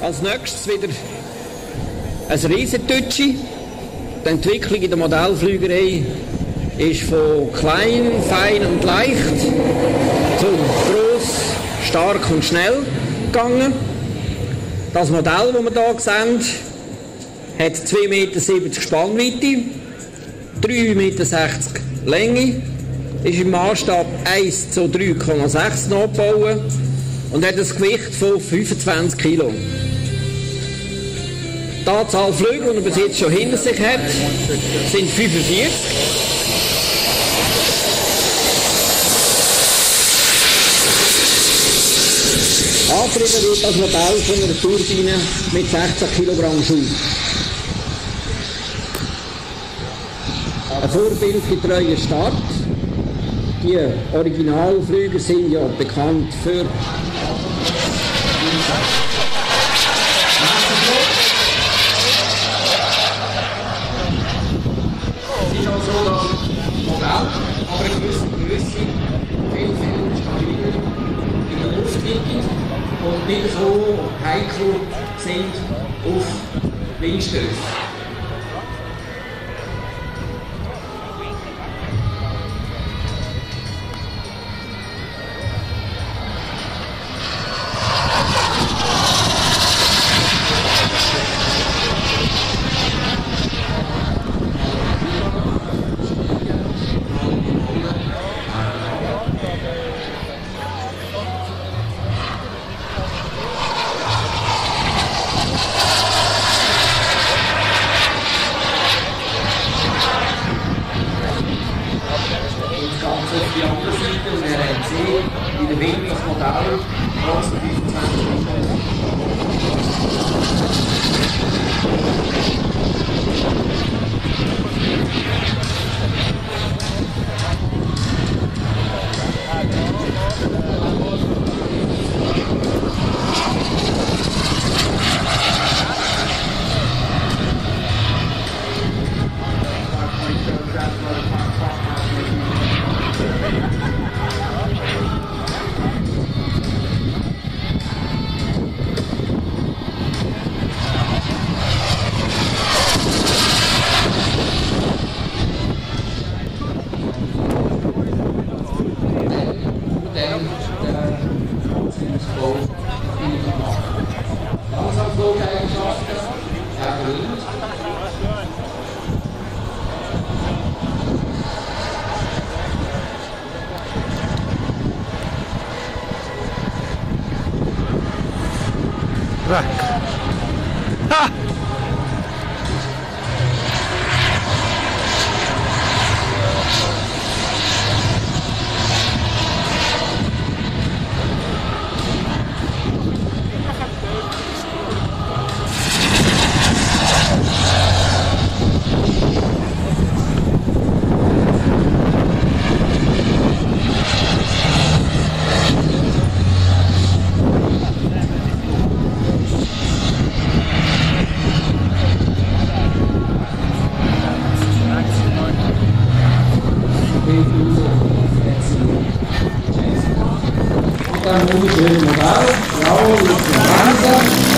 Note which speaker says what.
Speaker 1: Als nächstes wieder ein Riesentütschi. Die Entwicklung in der Modellflügerei ist von klein, fein und leicht zu gross, stark und schnell gegangen. Das Modell, das wir hier sehen, hat 2,70 Meter Spannweite, 3,60 Meter Länge, ist im Maßstab 1:3,6 nachgebaut und hat ein Gewicht von 25 Kilo. Die Anzahl Flüge, die er bis jetzt schon hinter sich hat, sind 45. Angetrieben wird das Modell von einer Turbine mit 16 Kilogramm Schub. Ein vorbildgetreuer Start. Die Originalflüger sind ja bekannt für Modell, aber eine gewisse Größe, viel stabiler in der Luft liegen und nicht so heikel sind auf Windstöße. Die andere Seite, und er hat gesehen, wie der Wind das Modell trotz 25 Langsamflugeigenschaften erwähnt.
Speaker 2: Weg. Ha!
Speaker 1: Dann wunderschönes Modell, blau mit dem Fernseher.